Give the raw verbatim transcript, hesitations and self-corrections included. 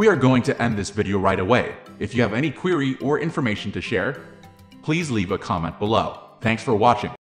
We are going to end this video right away. If you have any query or information to share, please leave a comment below. Thanks for watching.